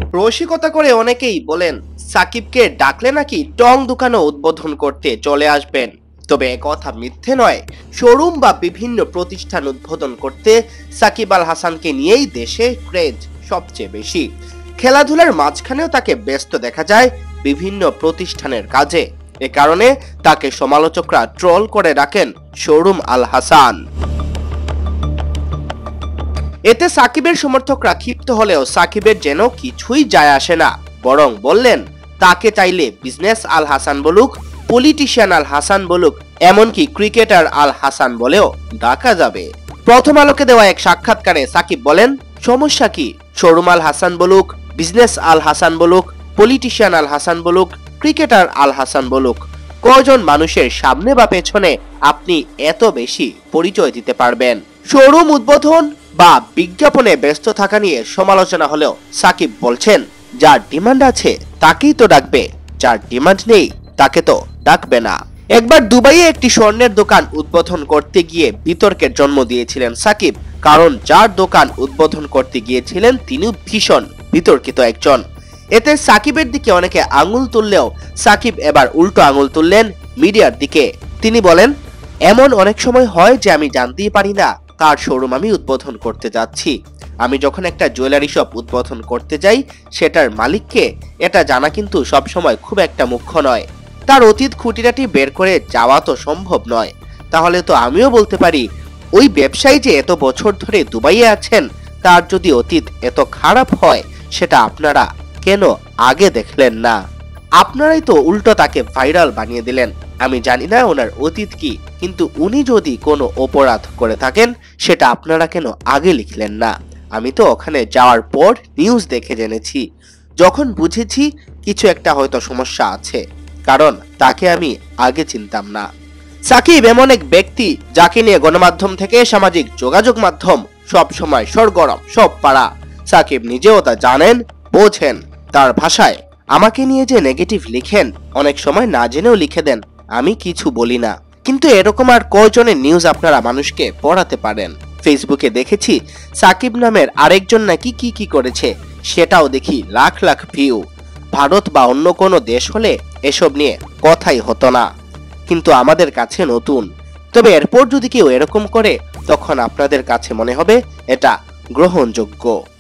রসিকতা করে অনেকেই বলেন সাকিবকে ডাকলে নাকি টং দোকানও উদ্বোধন করতে চলে আসবেন। তবে একথা মিথ্যে নয়। শোরুম বা বিভিন্ন প্রতিষ্ঠান উদ্বোধন করতে সাকিব আল হাসানকে নিয়েই দেশে ক্রেজ সবচেয়ে বেশি। খেলাধুলার মাঝখানেও তাকে ব্যস্ত দেখা যায় বিভিন্ন প্রতিষ্ঠানের কাজে। এ কারণে তাকে সমালোচকরা ট্রল করে ডাকেন শোরুম আল হাসান। এতে সাকিবের সমর্থকরা ক্ষিপ্ত হলেও সাকিবের যেন কিছুই যায় আসে না, বরং বললেন তাকে চাইলে বিজনেস আল হাসান বলুক, পলিটিশিয়ান আল হাসান বলুক, এমনকি ক্রিকেটার আল হাসান বলেও ডাকা যাবে। প্রথম আলোকে দেওয়া এক সাক্ষাৎকারে সাকিব বলেন, সমস্যা কি? শোরুম আল হাসান বলুক, বিজনেস আল হাসান বলুক, পলিটিশিয়ান আল হাসান বলুক, ক্রিকেটার আল হাসান বলুক, কয়জন মানুষের সামনে বা পেছনে আপনি এত বেশি পরিচয় দিতে পারবেন? শোরুম উদ্বোধন বা বিজ্ঞাপনে ব্যস্ত থাকা নিয়ে সমালোচনা হলেও সাকিব বলছেন, যার ডিমান্ড আছে তাকেই তো ডাকবে, যার ডিমান্ড নেই তাকে তো ডাকবে না। একবার দুবাইয়ে একটি স্বর্ণের দোকান উদ্বোধন করতে গিয়ে বিতর্কের জন্ম দিয়েছিলেন সাকিব, কারণ যার দোকান উদ্বোধন করতে গিয়েছিলেন তিনি ভীষণ বিতর্কিত একজন। এতে সাকিবের দিকে অনেকে আঙুল তুললেও সাকিব এবার উল্টো আঙুল তুললেন মিডিয়ার দিকে। তিনি বলেন, এমন অনেক সময় হয় যে আমি জানতেই পারি না কার শোরুম আমি উদ্বোধন করতে যাচ্ছি। আমি যখন একটা জুয়েলারি শপ উদ্বোধন করতে যাই সেটার মালিককে এটা জানা কিন্তু সবসময় খুব একটা মুখ্য নয়। তার অতীত খুঁটিনাটি বের করে যাওয়া তো সম্ভব নয়। তাহলে তো আমিও বলতে পারি ওই ব্যবসায়ী যে এত বছর ধরে দুবাইয়ে আছেন তার যদি অতীত এত খারাপ হয় সেটা আপনারা কেন আগে দেখলেন না? আপনারাই তো উল্টো তাকে ভাইরাল বানিয়ে দিলেন। আমি জানি না ওনার অতীত কি, কিন্তু উনি যদি কোনো অপরাধ করে থাকেন সেটা আপনারা কেন আগে লিখলেন না? আমি তো ওখানে যাওয়ার পর নিউজ দেখে জেনেছি, যখন বুঝেছি কিছু একটা হয়তো সমস্যা আছে, কারণ তাকে আমি আগে চিনতাম না। সাকিব এমন এক ব্যক্তি যাকে নিয়ে গণমাধ্যম থেকে সামাজিক যোগাযোগ মাধ্যম সব সময় সরগরম, সব পাড়া। সাকিব নিজেও তা জানেন, বোঝেন। তার ভাষায় আমাকে নিয়ে যে নেগেটিভ লিখেন, অনেক সময় না জেনেও লিখে দেন, আমি কিছু বলি না। কিন্তু এরকম আর কয়জনের নিউজ আপনারা মানুষকে পড়াতে পারেন? ফেসবুকে দেখেছি সাকিব নামের আরেকজন নাকি কি করেছে, সেটাও দেখি লাখ লাখ ভিউ। ভারত বা অন্য কোনো দেশ হলে এসব নিয়ে কথাই হতো না, কিন্তু আমাদের কাছে নতুন। তবে এরপর যদি কেউ এরকম করে তখন আপনাদের কাছে মনে হবে এটা গ্রহণযোগ্য।